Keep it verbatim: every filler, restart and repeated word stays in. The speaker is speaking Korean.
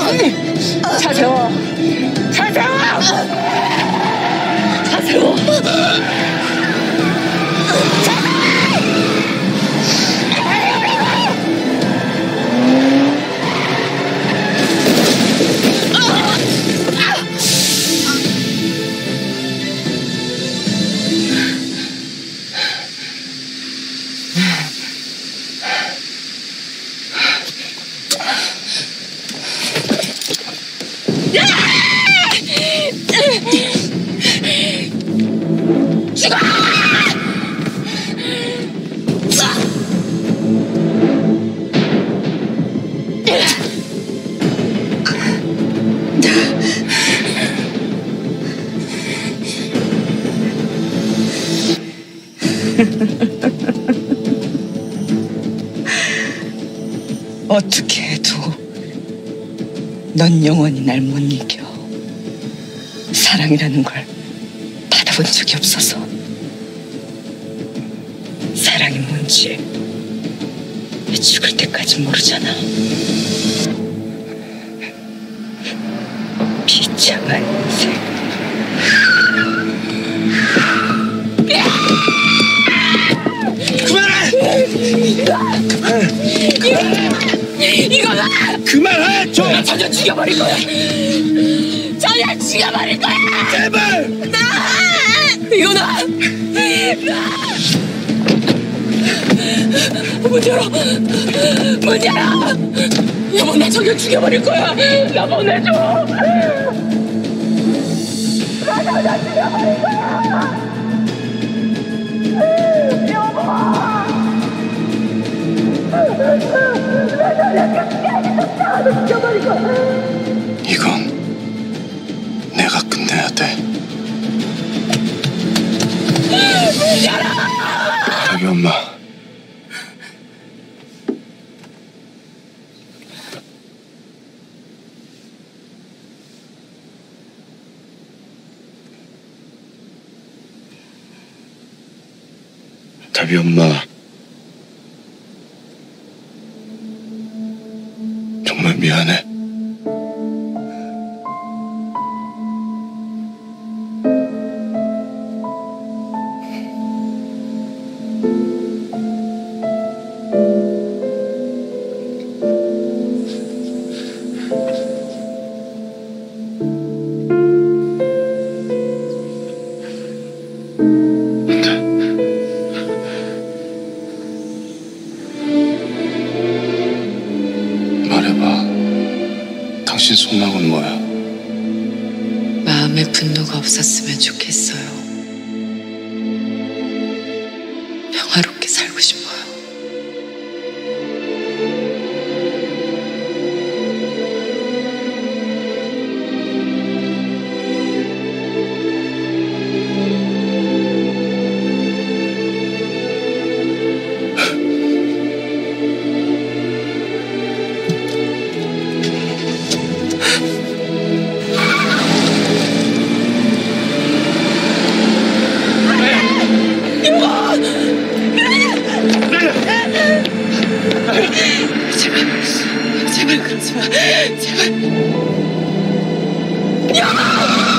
차 세워. 차 세워. 차 세워. 죽어! 어떻게 해도 넌 영원히 날 못 이겨. 사랑이라는 걸 받아본 적이 없어서 사랑이 뭔지 죽을 때까지 모르잖아. 비참한 인생. 그만해! 이거다! 그만해! 저! 나 전혀 죽여버릴 거야! 전혀 죽여버릴 거야! 제발! 나! 이거다! 나! 문 열어! 문 열어! 여보, 나 전혀 죽여버릴 거야! 나 보내줘! 나 전혀 죽여버릴 거야! 이건 내가 끝내야 돼. 자기 엄마. 다비 엄마. 정말 미안해. 당신 속마음은 뭐야? 마음에 분노가 없었으면 좋겠어요. 평화롭게 살고 싶어요. 제발, 제발 그러지 마. 제발. 야!